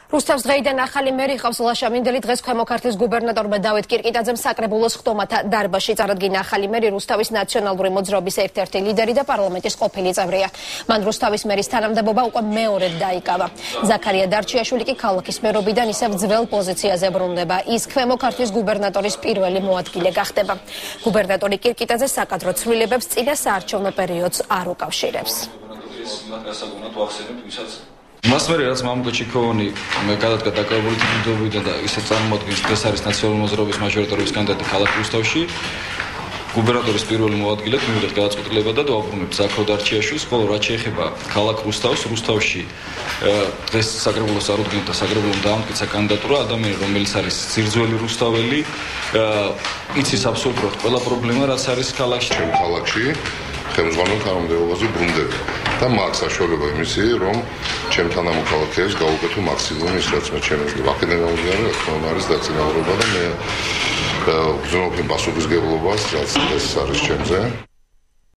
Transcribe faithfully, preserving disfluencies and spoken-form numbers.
რუსთავის დღეიდან ახალი მერი ყავს ლაშამინდელი დღეს ქვემო ქართლის გუბერნატორმა დავით კირკიტაძემ საკრებულოს ხტომათა დარბაზში წარადგინა ახალი მერი რუსთავის ნაციონალური მოძრაობის ერთ-ერთი ლიდერი და პარლამენტის ყოფილი წევრია. მან რუსთავის მერის თანამდებობა უკვე მეორედ დაიკავა. ზაქარია დარჩიაშვილი კი ქალაქის მერობიდან ისევ ძველ პოზიციაზე ბრუნდება. ის ქვემო ქართლის გუბერნატორის პირველი მოადგილე გახდება. გუბერნატორი კირკიტაძე საკადრო ცვლილებებს წინა საარჩევნო პერიოდს არ უკავშირებს. მას მერე რაც მამუკა ჩიქოვანი გადადგა დაკავებული თანამდებობიდან და ისე წარმოადგენს დღეს არის ნაციონალური მოძრაობის მაჟორიტარობის კანდიდატი ქალაქ რუსთავში. გუბერნატორის პირველი მოადგილედ მივიღეთ გადაწყვეტილება და დავაბრუნებთ ზაქო დარჩიაშვილს, ხოლო რაც შეეხება ქალაქ რუსთავს, რუსთავში დღეს საკრებულოს წარუდგენთ და საკრებულომ დაამტკიცა კანდიდატურა ადამიანი, რომელიც არის ძირძველი რუსთაველი, იცის აბსოლუტურად ყველა პრობლემა, რაც არის ქალაქში. ქალაქში ხელმძღვანელ თანამდებობაზე ბრუნდება და მაქვს საშუალება იმისი, რომ ჩემთან ამოქალაქეებს გავუკეთო მაქსიმუმი ის, რაც მე შემეძლება. აქედან გამომდინარე, რა თქმა უნდა, არის დაწინაურება და მე ვგზნობ იმ პასუხისმგებლობას, რაც ეს არის ჩემზე.